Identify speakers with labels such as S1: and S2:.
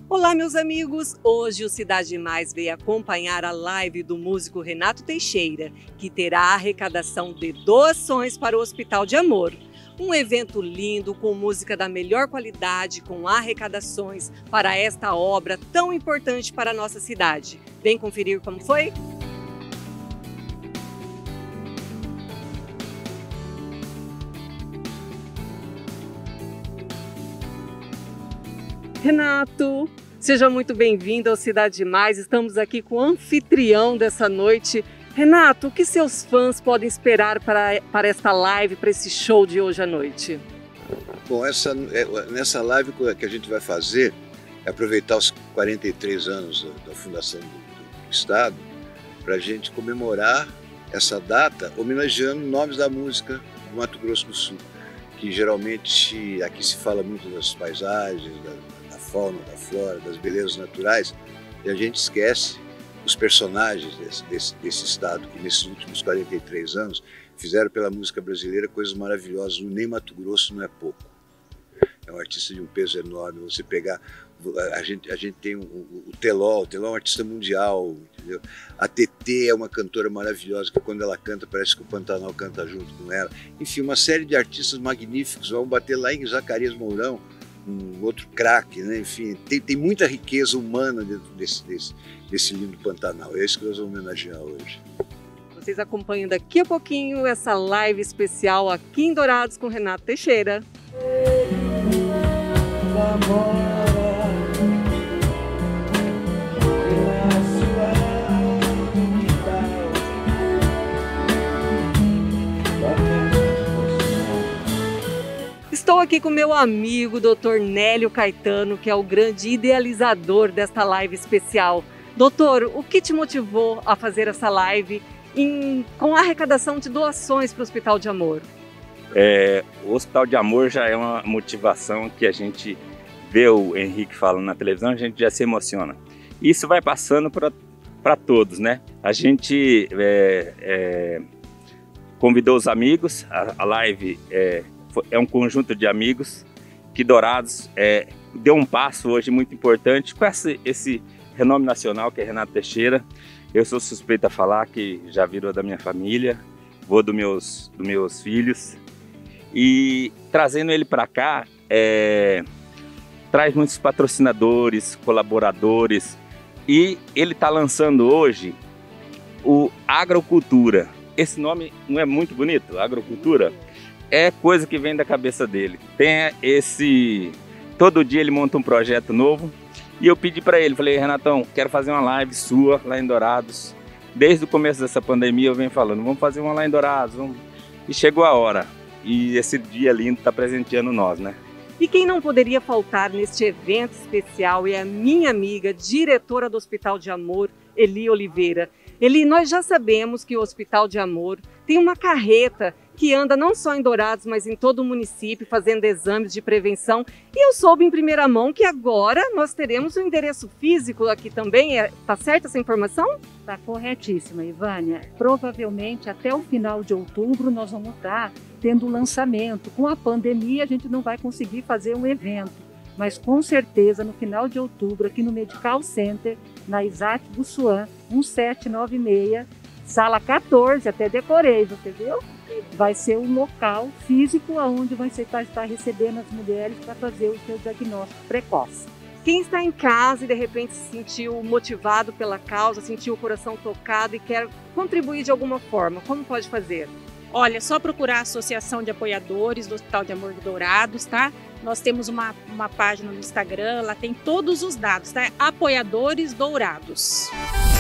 S1: Olá, meus amigos! Hoje o Cidade Mais veio acompanhar a live do músico Renato Teixeira, que terá arrecadação de doações para o Hospital de Amor. Um evento lindo, com música da melhor qualidade, com arrecadações para esta obra tão importante para a nossa cidade. Vem conferir como foi? Renato, seja muito bem-vindo ao Cidade Mais. Estamos aqui com o anfitrião dessa noite. Renato, o que seus fãs podem esperar para esta live, para esse show de hoje à noite?
S2: Bom, nessa live que a gente vai fazer, é aproveitar os 43 anos da fundação do Estado, para a gente comemorar essa data, homenageando nomes da música do Mato Grosso do Sul, que geralmente aqui se fala muito das paisagens, da fauna, da flora, das belezas naturais, e a gente esquece os personagens desse estado que nesses últimos 43 anos fizeram pela música brasileira coisas maravilhosas. O Ney Matogrosso não é pouco, é um artista de um peso enorme. Você pegar, a gente tem o Teló é um artista mundial, entendeu? A TT é uma cantora maravilhosa, que quando ela canta parece que o Pantanal canta junto com ela. Enfim, uma série de artistas magníficos. Vamos bater lá em Zacarias Mourão, um outro craque, né? Enfim, tem muita riqueza humana dentro desse lindo Pantanal. É isso que nós vamos homenagear hoje.
S1: Vocês acompanham daqui a pouquinho essa live especial aqui em Dourados com Renato Teixeira. Estou aqui com meu amigo, Dr. Nélio Caetano, que é o grande idealizador desta live especial. Doutor, o que te motivou a fazer essa live com a arrecadação de doações para o Hospital de Amor?
S3: O Hospital de Amor já é uma motivação que a gente vê o Henrique falando na televisão, a gente já se emociona. Isso vai passando para todos, né? A gente convidou os amigos, a live é um conjunto de amigos que Dourados deu um passo hoje muito importante com esse renome nacional que é Renato Teixeira. Eu sou suspeito a falar que já virou da minha família, vô dos meus filhos, e trazendo ele para cá traz muitos patrocinadores, colaboradores, e ele está lançando hoje o Agrocultura. Esse nome não é muito bonito? Agrocultura? É coisa que vem da cabeça dele. Todo dia ele monta um projeto novo. E eu pedi para ele, falei, Renatão, quero fazer uma live sua lá em Dourados. Desde o começo dessa pandemia eu venho falando, vamos fazer uma lá em Dourados. E chegou a hora. E esse dia lindo está presenteando nós, né?
S1: E quem não poderia faltar neste evento especial é a minha amiga, diretora do Hospital de Amor, Eli Oliveira. Eli, nós já sabemos que o Hospital de Amor tem uma carreta que anda não só em Dourados, mas em todo o município, fazendo exames de prevenção. E eu soube em primeira mão que agora nós teremos um endereço físico aqui também. Tá certa essa informação?
S4: Tá corretíssima, Ivânia. Provavelmente até o final de outubro nós vamos estar tendo o lançamento. Com a pandemia a gente não vai conseguir fazer um evento, mas com certeza no final de outubro aqui no Medical Center, na Isaac Bussuan, 1796, sala 14, até decorei, você viu? Vai ser um local físico onde você vai estar recebendo as mulheres para fazer o seu diagnóstico precoce.
S1: Quem está em casa e de repente se sentiu motivado pela causa, sentiu o coração tocado e quer contribuir de alguma forma, como pode fazer?
S5: Olha, é só procurar a Associação de Apoiadores do Hospital de Amor de Dourados, tá? Nós temos uma página no Instagram, lá tem todos os dados, tá? Apoiadores Dourados.